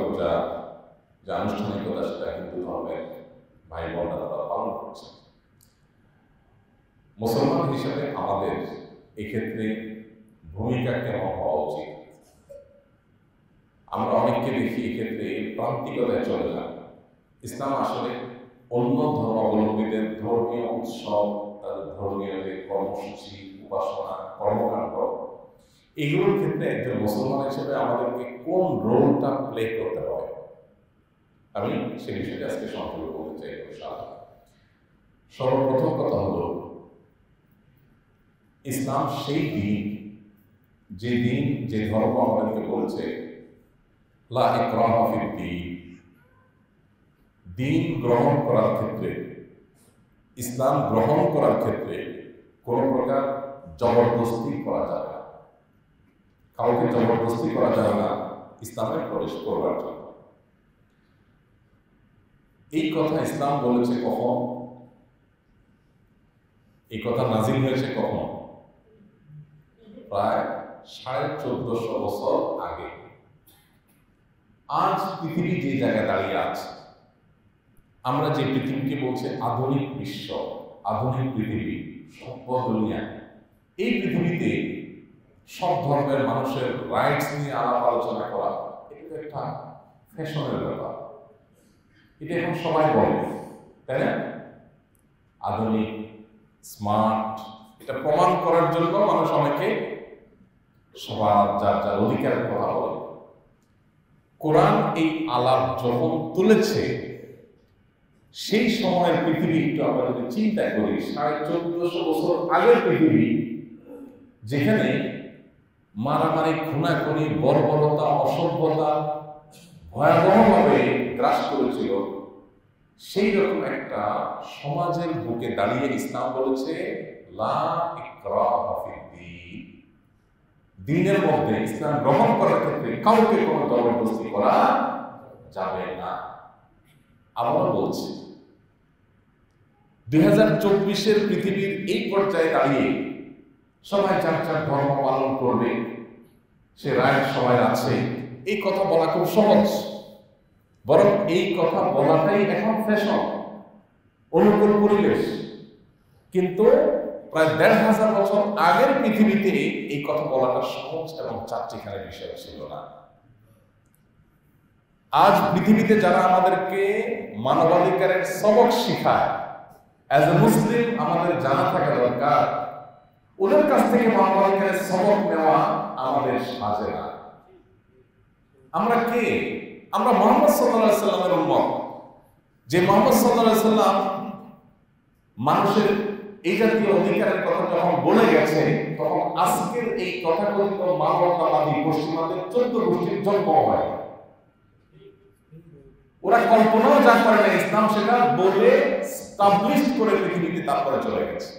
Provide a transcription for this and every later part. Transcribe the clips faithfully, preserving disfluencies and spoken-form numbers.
যা যে আনুষ্ঠানিকতা সেটা হিন্দু ধর্মের ভাই বোনরা তারা পালন করছে। মুসলমান হিসেবে আমাদের এক্ষেত্রে ভূমিকা কেমন হওয়া উচিত? আমরা অনেককে দেখি এক্ষেত্রে প্রান্তিকতায় চলে যান। ইসলাম আসলে অন্য ধর্মাবলম্বীদের ধর্মীয় উৎসব, তাদের ধর্মীয় যে কর্মসূচি, উপাসনা, কর্মকাণ্ড, এগুলোর ক্ষেত্রে একজন মুসলমান হিসেবে আমাদেরকে কোন রোলটা প্লে করতে হবে, আমি সে বিষয়ে আজকে সংক্ষেপে বলতে চাই। সর্বপ্রথম কথা হলো, ইসলাম সেই দিন, যে দিন, যে ধর্ম আমাদেরকে বলছে লা ইকরাহা ফিদ-দীন, দিন গ্রহণ করার ক্ষেত্রে, ইসলাম গ্রহণ করার ক্ষেত্রে কোন প্রকার জবরদস্তি করা যাবে না। কাউকে জবরদস্তি করা যাবে না ইসলামে প্রবেশ করবার জন্য। এই কথা ইসলাম বলেছে কখন? এই কথা নাজিল হয়েছে কখন? প্রায় সাড়ে চোদ্দশো বছর আগে। আজ পৃথিবী যে জায়গায় দাঁড়িয়ে আছে, আমরা যে পৃথিবীকে বলছে আধুনিক বিশ্ব, আধুনিক পৃথিবী, সভ্য দুনিয়া, এই পৃথিবীতে সব ধর্মের মানুষের রাইটস নিয়ে আলাপ আলোচনা করা এটা একটা ফ্যাশনের ব্যাপার। এটা এখন সবাই বলে, তাই না? আধুনিক, স্মার্ট, এটা প্রমাণ করার জন্য মানুষ অনেকে সবার যার যার অধিকারের কথা বলে। কোরআন এই আলাপ যখন তুলেছে, সেই সময়ের পৃথিবী একটু আমরা যদি চিন্তা করি, সাড়ে চোদ্দশো বছর আগের পৃথিবী, যেখানে মারামারি, খুনাখুনি, বর্বরতা, অসভ্যতা ভয়াবহভাবে গ্রাস করেছিল, সেই রকম একটা সমাজের বুকে দাঁড়িয়ে ইসলাম বলেছে লা ইকরাহা ফিদ-দীন, দ্বীনের মধ্যে ইসলাম গ্রহণ করার ক্ষেত্রে কাউকে কোনো জবরদস্তি করা যাবে না। আমরা বলছি দুই হাজার চব্বিশের পৃথিবীর এই পর্যায়ে দাঁড়িয়ে সবাই যার যার ধর্ম পালন করবে, সে রায় সবাই আছে, এই কথা বলা খুব সহজ। বরং এই কথা বলাটাই এখন ফ্যাশন, অনুকূল পরিবেশ। কিন্তু প্রায় দেড় হাজার বছর আগের পৃথিবীতে এই কথা বলাটা সহজ এবং চারটিখানের বিষয় ছিল না। আজ পৃথিবীতে যারা আমাদেরকে মানবাধিকারের সবক শিখায়, অ্যাজ এ মুসলিম আমাদের জানা থাকা দরকার, ওদের কাছ থেকে মানবাধিকারের সবক নেওয়া আমাদের সাজে না। আমরা কে? আমরা মুহাম্মদ সাল্লাল্লাহু আলাইহি সাল্লামের উম্মত। যে মুহাম্মদ সাল্লাল্লাহু আলাইহি সাল্লাম মানুষের এই জাতীয় অধিকারের কথা যখন বলে গেছে, তখন আজকের এই তথাকথিত মানবতাবাদী পশ্চিমাদের চোদ্দ গোষ্ঠীর জন্ম হয়। ওরা কল্পনাও যা করে না, ইসলাম সেটা বলে স্টাবলিশ করে পৃথিবীতে তারপরে চলে গেছে।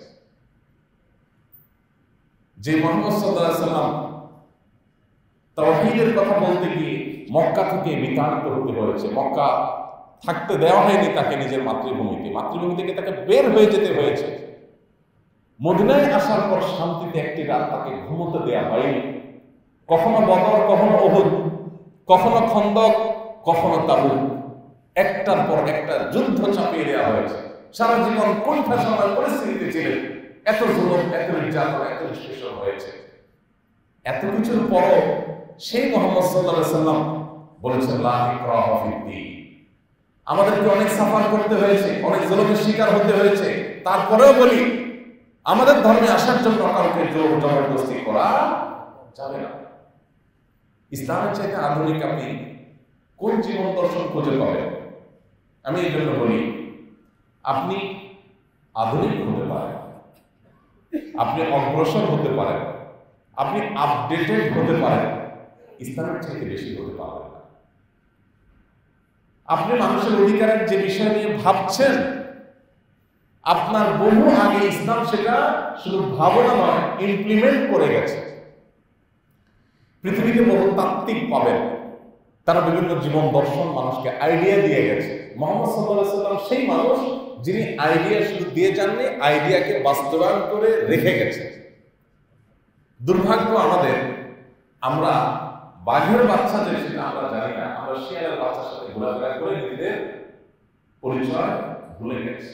যে মুহাম্মদ সাল্লাল্লাহু আলাইহি সাল্লাম তাওহীদের কথা বলতে গিয়ে মক্কা থেকে বিতাড়িত হতে হয়েছে, মক্কা থাকতে দেওয়া হয়নি তাকে নিজের মাতৃভূমিতে, মাতৃভূমি থেকে তাকে বের হয়ে যেতে হয়েছে। মদিনায় আসার পর শান্তিতে একটি রাত তাকে ঘুমোতে দেওয়া হয়নি। কখনো বদর, কখনো উহুদ, কখনো খন্দক, কখনো তাবুক, একটার পর একটা যুদ্ধ চাপিয়ে দেওয়া হয়েছে। সারা জীবন কণ্ঠাসনের পরিস্থিতিতে ছিলেন, এত জুলুম, এত নির্যাতন, এত নিষ্পেষণ হয়েছে। এত কিছুর পরও সেই মুহাম্মদ সাল্লাল্লাহু আলাইহি সাল্লাম বলেছেন লা ইকরাহা ফিদ-দীন। আমাদেরকে অনেক সাফার করতে হয়েছে, অনেক জুলুমের শিকার হতে হয়েছে, তারপরেও বলি আমাদের ধর্মে আসার জন্য কাউকে জোর জবরদস্তি করা যাবে না। ইসলামের চাইতে আধুনিক আপনি কোন জীবন দর্শন খুঁজে পাবেন? আমি এই জন্য বলি, আপনি আধুনিক হতে পারেন, আপনি অগ্রসর হতে পারেন, আপনি আপডেটেড হতে পারেন, ইসলামের চাইতে বেশি হতে পারবেন না। আপনি মানুষের অধিকারের যে বিষয় নিয়ে ভাবছেন, আপনার বহু আগে ইসলাম সেটা শুধু ভাবনা নয়, ইমপ্লিমেন্ট করে গেছে। পৃথিবীতে বহু তাত্ত্বিক পাবেন, তারা বিভিন্ন জীবন দর্শন মানুষকে আইডিয়া দিয়ে গেছে। মুহাম্মদ সাল্লাল্লাহু আলাইহি সাল্লাম সেই মানুষ যিনি আইডিয়া শুধু দিয়ে যাননি, আইডিয়াকে বাস্তবায়ন করে রেখে গেছে। দুর্ভাগ্য আমাদের, আমরা বাঘের বাচ্চা যে সেটা আমরা জানি না, আমরা শিয়ালের বাচ্চার সাথে ঘোরাফেরা করে নিজেদের পরিচয় ভুলে গেছি।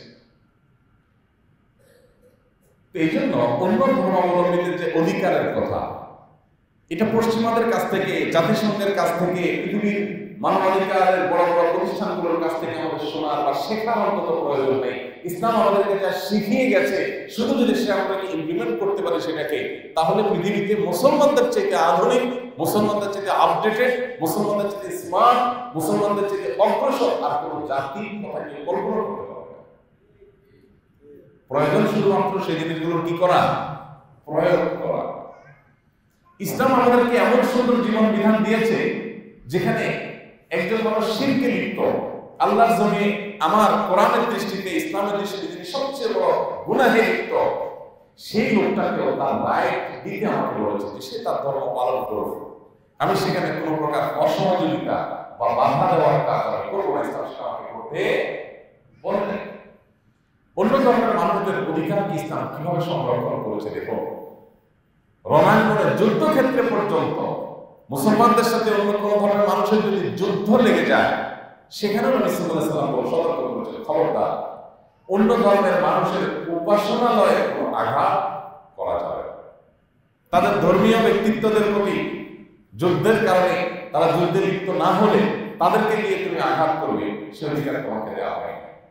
এই জন্য অন্য ধর্মাবলম্বীদের যে অধিকারের কথা, এটা পশ্চিমাদের কাছ থেকে, জাতিসংঘের কাছ থেকে, পৃথিবীর মানবাধিকারের বড় বড় প্রতিষ্ঠানগুলোর কাছ থেকে আমাদের শোনার বা শেখার অন্তত প্রয়োজন নেই। ইসলাম আমাদেরকে যা শিখিয়ে গেছে, শুধু যদি সে আমাদেরকে ইমপ্লিমেন্ট করতে পারে সেটাকে, তাহলে পৃথিবীতে মুসলমানদের চাইতে আধুনিক, মুসলমানদের চাইতে আপডেটেড, মুসলমানদের চাইতে স্মার্ট, মুসলমানদের চাইতে অগ্রসর আর কোনো জাতির কথা কেউ কল্পনা করতে পারবে না। প্রয়োজন শুধুমাত্র সেই জিনিসগুলো কি করা, প্রয়োগ করা। ইসলাম আমাদেরকে এমন সুন্দর জীবন বিধান দিয়েছে যেখানে একজন মানুষ শিরকে লিপ্ত, আল্লাহর জমিনে আমার কোরআনের দৃষ্টিতে, ইসলামের দৃষ্টিতে যিনি সবচেয়ে বড় গুনাহে লিপ্ত, সেই লোকটাকেও তার রাইট দিতে আমাকে বলেছে যে সে তার ধর্ম পালন করবে। আমি সেখানে কোনো প্রকার অসহযোগিতা বা বাধা দেওয়ার কাজ আমি করবো না, ইসলাম সেটা আমাকে করতে বলে। অন্য ধর্মের মানুষদের অধিকার কি ইসলাম কিভাবে সংরক্ষণ করেছে দেখো। রণাঙ্গনের যুদ্ধক্ষেত্রে পর্যন্ত মুসলমানদের সাথে অন্য কোন ধর্মের মানুষের যদি যুদ্ধ লেগে যায়, সেখানেও নবী সাল্লাল্লাহু আলাইহি ওয়াসাল্লাম সতর্ক করেছেন, খবরদার অন্য ধর্মের মানুষের উপাসনালয়ে কোনো আঘাত করা যাবে না। তাদের ধর্মীয় ব্যক্তিত্বদের প্রতি যুদ্ধের কারণে তারা যুদ্ধে লিপ্ত না হলে তাদেরকে দিয়ে তুমি আঘাত করবে, সে অধিকার তোমাকে দেওয়া হয়।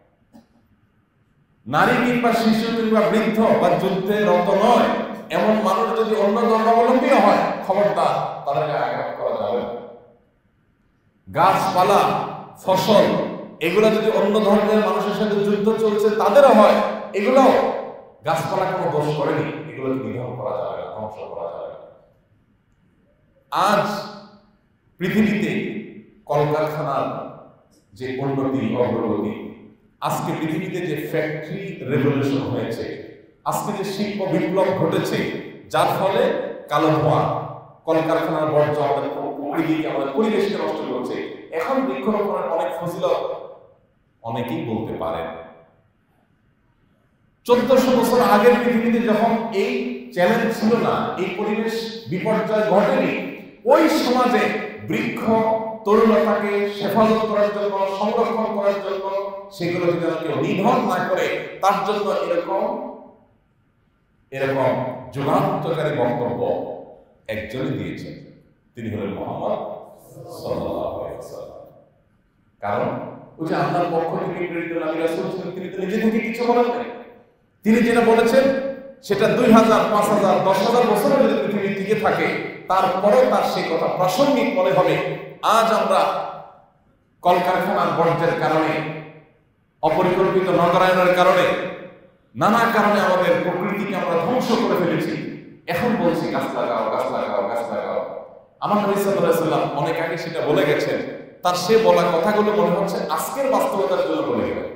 নারী কিংবা শিশু কিংবা বৃদ্ধ বা যুদ্ধে রত নয় এমন মানুষ যদি অন্য ধর্মাবলম্বী হয়, খবরদার তাদেরকে আঘাত করা যাবে না। গাছপালা, ফসল, এগুলো যদি অন্য ধর্মের মানুষের সাথে যুদ্ধ চলছে তাদেরও হয়, এগুলো গাছপালা কোনো দোষ করেনি, এগুলো নিধন করা যাবে না, ধ্বংস করা যাবে না। আজ পৃথিবীতে কলকারখানার যে উন্নতি, অগ্রগতি, আজকে পৃথিবীতে যে ফ্যাক্টরি রেভলিউশন হয়েছে, আজকে যে শিল্প বিপ্লব ঘটেছে, যার ফলে কালো ধোঁয়া, কলকারখানার বর্জ্য আমাদের প্রকৃতিকে, আমাদের পরিবেশকে নষ্ট করছে। এখন বৃক্ষরোপণের অনেক ফজিলত অনেকেই বলতে পারেন। চোদ্দশো বছর আগের পৃথিবীতে যখন এই চ্যালেঞ্জ ছিল না, এই পরিবেশ বিপর্যয় ঘটেনি, ওই সমাজে বৃক্ষ তরুণতাকে হেফাজত করার জন্য, সংরক্ষণ করার জন্য, সেগুলো যেন কেউ নিধন না করে, তার জন্য এরকম এরকম যুগান্তকারী বক্তব্য একজনই দিয়েছেন, তিনি হলেন মুহাম্মদ সাল্লাল্লাহু আলাইহি ওয়াসাল্লাম। কারণ ওই যে আল্লাহর পক্ষ থেকে প্রেরিত নবী রাসূল ছিলেন, তিনি তো নিজে থেকে কিছু বলেন নাই। তিনি যেটা বলেছেন সেটা দুই হাজার, পাঁচ হাজার, দশ হাজার বছরের যদি পৃথিবী টিকে থাকে, তারপরেও তার সেই কথা প্রাসঙ্গিক মনে হবে। আজ আমরা কলকারখানার বর্জ্যের কারণে, অপরিকল্পিত নগরায়নের কারণে, নানা কারণে আমাদের প্রকৃতিকে আমরা ধ্বংস করে ফেলেছি। এখন বলছি গাছ লাগাও, গাছ লাগাও, গাছ লাগাও। আমার নবী সাল্লাল্লাহু আলাইহি ওয়াসাল্লাম অনেক আগে সেটা বলে গেছেন, তার সে বলা কথাগুলো মনে হচ্ছে আজকের বাস্তবতার জন্য বলে গেলেন।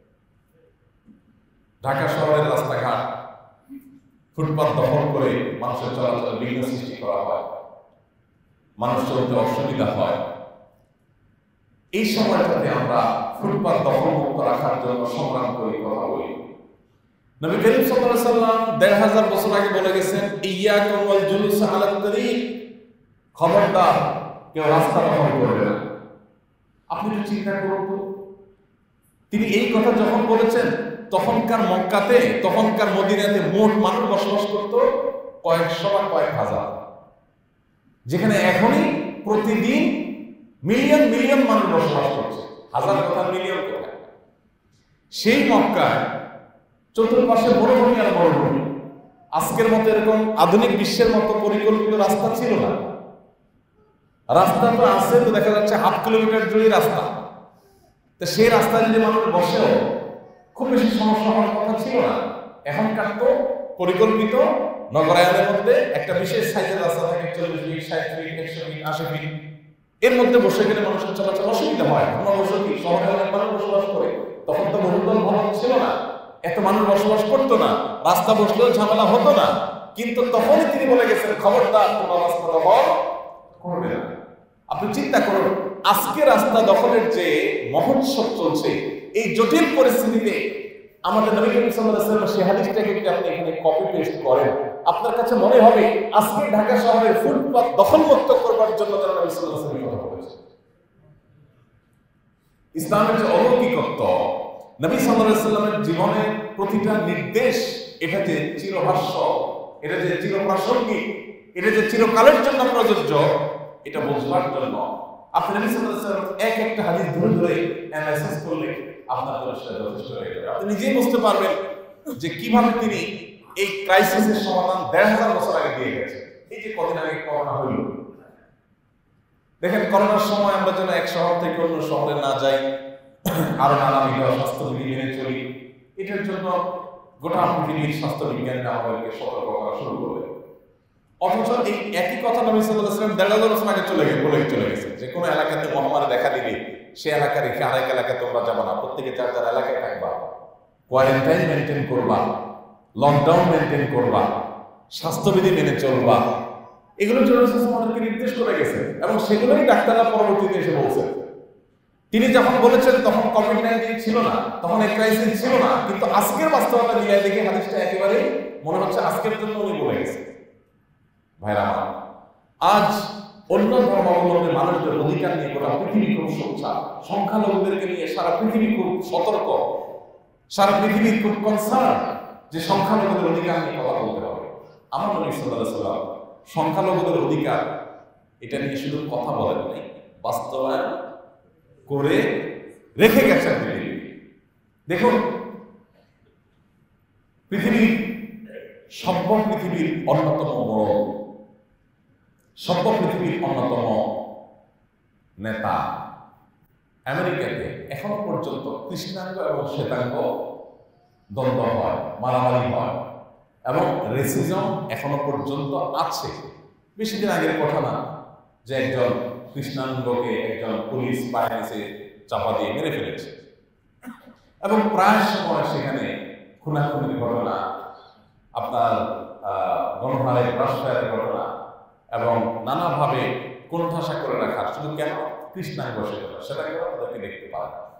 ঢাকা শহরের রাস্তাঘাট, ফুটপাত দখল করে মানুষের চলাচলে বিঘ্ন সৃষ্টি করা হয়, মানুষ চলতে অসুবিধা হয়। এই সময়টাতে আমরা ফুটপাত দখল মুক্ত রাখার জন্য সংগ্রাম করি, কথা বলি। নবী করিম সাল্লাল্লাহু আলাইহি ওয়াসাল্লাম দেড় হাজার বছর আগে বলে গেছেন, ইয়াকুম ওয়াল জুলুস আলাত তারিক, খবরদার কেউ রাস্তা দখল করবে না। আপনি একটু চিন্তা করুন তো, তিনি এই কথা যখন বলেছেন, তখনকার মক্কাতে, তখনকার মদিনাতে মোট মানুষ বসবাস করত কয়েকশো বা কয়েক হাজার, যেখানে এখনই প্রতিদিন মিলিয়ন মিলিয়ন মানুষ বসবাস করছে। হাজার কথা, মিলিয়ন কথা। সেই মক্কায় চতুর্পাশে মরুভূমি আর মরুভূমি। আজকের মতো এরকম আধুনিক বিশ্বের মতো পরিকল্পিত রাস্তা ছিল না। রাস্তা তো আছে, তো দেখা যাচ্ছে হাফ কিলোমিটার জুড়ে রাস্তা। তো সেই রাস্তায় যদি মানুষ বসেও খুব বেশি সমস্যা হওয়ার কথা ছিল না। এখনকার তো পরিকল্পিত নগরায়নের মধ্যে একটা বিশেষ সাইজের রাস্তা থাকে, চল্লিশ ফিট, ষাট ফিট, একশো ফিট, আশি ফিট। এর মধ্যে বসে গেলে মানুষের চলাচল অসুবিধা হয়। আমরা বসে কি শহরে অনেক মানুষ বসবাস করে, তখন তো বহুতল ভবন ছিল না, এত মানুষ বসবাস করতো না, রাস্তা বসলেও ঝামেলা হতো না। কিন্তু তখনই তিনি বলে গেছেন, খবরদার তোমরা রাস্তা দখল করবে না। আপনি চিন্তা করুন, আজকে রাস্তা দখলের যে মহোৎসব চলছে, এই জটিল পরিস্থিতিতে আমাদের নবী করিম সাল্লাল্লাহু আলাইহি ওয়াসাল্লাম সেই হাদিসটাকে যদি আপনি এখানে কপি পেস্ট করেন, আপনার কাছে মনে হবে আজকে ঢাকা শহরের ফুটপাত দখলমুক্ত করবার জন্য তারা নবী সাল্লাল্লাহু আলাইহি ওয়াসাল্লাম কথা বলেছে। ইসলামের যে অলৌকিকত্ব, নবী সাল্লাল্লাহু আলাইহি ওয়াসাল্লামের জীবনের প্রতিটা নির্দেশ, এটা যে চিরভাষ্য, এটা যে চিরপ্রাসঙ্গিক, এটা যে চিরকালের জন্য প্রযোজ্য, এটা বুঝবার জন্য আপনি নবী সাল্লাল্লাহু আলাইহি ওয়াসাল্লাম এক একটা হাদিস ধরে ধরে অ্যানালাইসিস করলে আপনার জন্য সেটা যথেষ্ট হয়ে যাবে। আপনি নিজেই বুঝতে পারবেন যে কিভাবে তিনি এই ক্রাইসিসের সমাধান দেড় হাজার বছর আগে দিয়ে গেছে। এই যে কদিন আগে করোনা হইল, দেখেন করোনার সময় আমরা যেন এক শহর থেকে অন্য শহরে না যাই, আরো নানাবিধ স্বাস্থ্যবিধি মেনে চলি, এটার জন্য গোটা পৃথিবীর স্বাস্থ্যবিজ্ঞানীরা আমাদেরকে সতর্ক করা শুরু করবে। অথচ এই একই কথা নবী সাল্লাল্লাহু আলাইহি ওয়াসাল্লাম দেড় হাজার বছর আগে চলে গেছে, বলে চলে গেছে যে কোনো এলাকাতে মহামারী দেখা দিলে সে এলাকা রেখে আরেক এলাকায় তোমরা যাবা না, প্রত্যেকে যার যার এলাকায় থাকবা, কোয়ারেন্টাইন মেনটেন করবা, লকডাউন মেনটেন করবা, স্বাস্থ্যবিধি মেনে চলবা, এগুলো আমাদেরকে নির্দেশ করে গেছে এবং সেগুলোই ডাক্তাররা পরবর্তীতে এসে বলছে। তিনি যখন বলেছেন তখন কোভিড নাইনটিন ছিল না, তখন এই ক্রাইসিস ছিল না, কিন্তু আজকের বাস্তবতা মিলাই দেখে হাদিসটা একেবারে মনে হচ্ছে আজকের জন্য উনি বলে গেছে। ভাইরা আমার, আজ অন্য ধর্মাবলম্বী মানুষদের অধিকার নিয়ে গোটা পৃথিবী খুব সোচ্চার, সংখ্যালঘুদেরকে নিয়ে সারা পৃথিবী খুব সতর্ক, সারা পৃথিবী খুব কনসার্ন যে সংখ্যালঘুদের অধিকার নিয়ে কথা বলতে হবে। আমার নবী সাল্লাল্লাহু আলাইহি ওয়াসাল্লাম সংখ্যালঘুদের অধিকার এটা নিয়ে শুধু কথা বলেন নাই, বাস্তবায়ন করে রেখে গেছেন পৃথিবী। দেখুন, পৃথিবীর সভ্য পৃথিবীর অন্যতম বড়, সভ্য পৃথিবীর অন্যতম নেতা আমেরিকাতে এখনো পর্যন্ত কৃষ্ণাঙ্গ এবং শ্বেতাঙ্গ দ্বন্দ্ব হয়, মারামারি হয় এবং রেসিজম এখনো পর্যন্ত আছে। বেশি দিন আগের কথা না যে একজন কৃষ্ণাঙ্গকে একজন পুলিশ পায়ে নিচে চাপা দিয়ে মেরে ফেলেছে এবং প্রায় সময় সেখানে খুনাখুনির ঘটনা, আপনার গণহারের প্রশ্রয়ের ঘটনা এবং নানাভাবে কোণঠাসা করে রাখা, শুধু কেন কৃষ্ণাঙ্গ সেটা সেটা তাদেরকে দেখতে পায়।